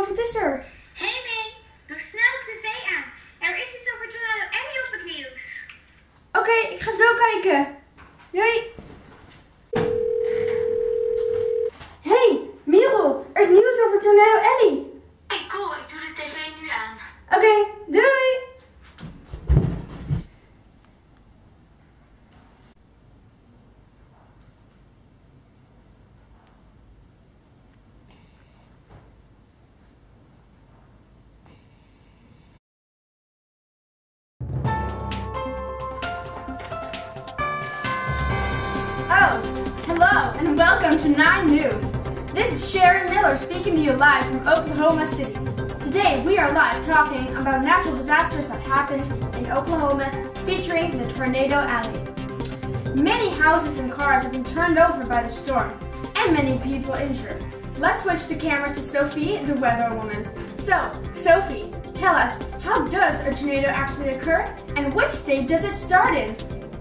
wat is er? Hé May, doe snel de tv aan. Er is iets over Tornado Alley op het nieuws. Oké, ik ga zo kijken. Doei. Hey, Merel, er is nieuws over Tornado Alley. Hey, cool, ik doe de tv nu aan. Oké, doei. Oh, hello and welcome to 9 News. This is Sharon Miller speaking to you live from Oklahoma City. Today we are live talking about natural disasters that happened in Oklahoma featuring the Tornado Alley. Many houses and cars have been turned over by the storm and many people injured. Let's switch the camera to Sophie, the weather woman. So, Sophie, tell us, how does a tornado actually occur and which state does it start in?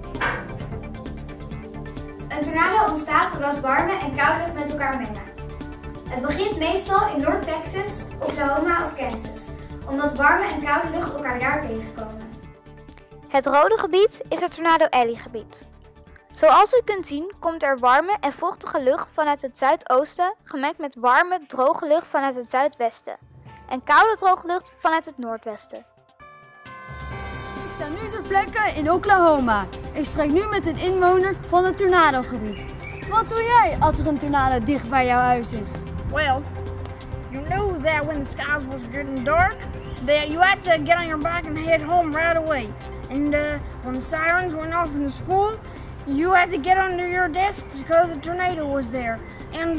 Een tornado ontstaat doordat warme en koude lucht met elkaar mengen. Het begint meestal in Noord-Texas, Oklahoma of Kansas, omdat warme en koude lucht elkaar daar tegenkomen. Het rode gebied is het Tornado Alley gebied. Zoals u kunt zien komt er warme en vochtige lucht vanuit het zuidoosten gemengd met warme, droge lucht vanuit het zuidwesten en koude, droge lucht vanuit het noordwesten. Ik sta nu ter plekke in Oklahoma. Ik spreek nu met een inwoner van het tornadogebied. Wat doe jij als er een tornado dicht bij jouw huis is? Well, you know that when the skies was getting dark, that you had to get on your bike and head home right away. And when the sirens went off in the school, you had to get under your desk because the tornado was there. And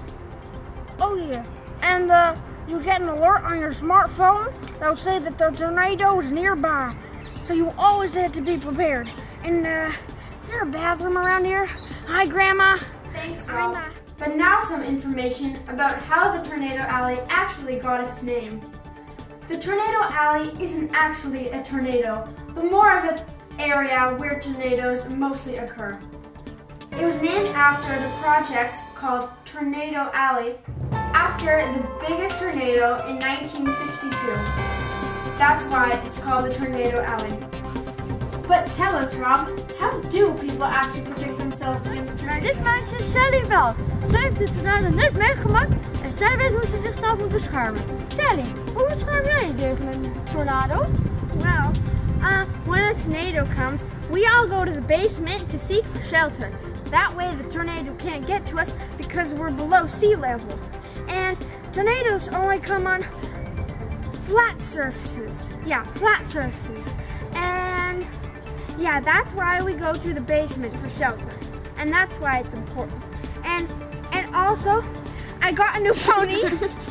oh yeah, and you get an alert on your smartphone that will say that the tornado is nearby. So you always had to be prepared. And is there a bathroom around here? Hi, Grandma. Thanks, Hi, Rob. Ma. But now some information about how the Tornado Alley actually got its name. The Tornado Alley isn't actually a tornado, but more of an area where tornadoes mostly occur. It was named after the project called Tornado Alley after the biggest tornado in 1952. That's why it's called the Tornado Alley. But tell us, Rob, how do people actually protect themselves against tornadoes? Dit meisje is Sally wel. Zij heeft de tornado net meegemaakt en zij weet hoe ze zichzelf moet beschermen. Sally, hoe bescherm jij je tegen een tornado? Well, when a tornado comes, we all go to the basement to seek for shelter. That way the tornado can't get to us because we're below sea level. And tornadoes only come on flat surfaces. Yeah, flat surfaces. And yeah, that's why we go to the basement for shelter. And that's why it's important. And also, I got a new pony.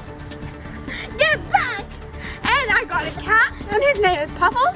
Get back! And I got a cat, and his name is Puffles.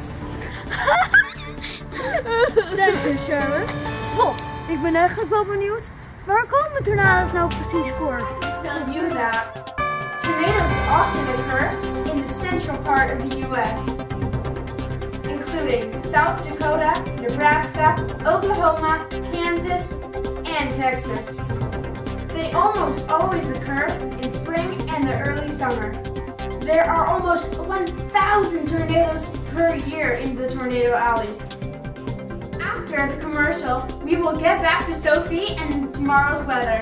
Thank you, Sharon. Goh, ik ben eigenlijk wel benieuwd. Waar komen tornado's nou precies voor? Tell you that tornadoes often occur in the central part of the U.S., including South Dakota, Nebraska, Oklahoma, Kansas, and Texas. They almost always occur in spring and the early summer. There are almost 1,000 tornadoes per year in the Tornado Alley. After the commercial, we will get back to Sophie and tomorrow's weather.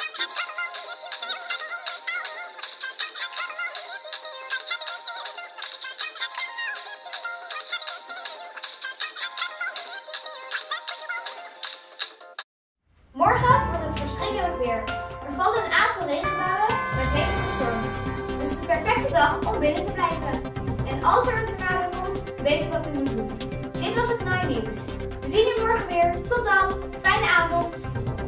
Morgen wordt het verschrikkelijk weer. Er vallen een aantal regenbuien met hevige stormen. Dus het is de perfecte dag om binnen te blijven. En als er een tornado komt, weet je wat je moet doen. Dit was het 9 Nieuws. We zien u morgen weer. Tot dan. Fijne avond.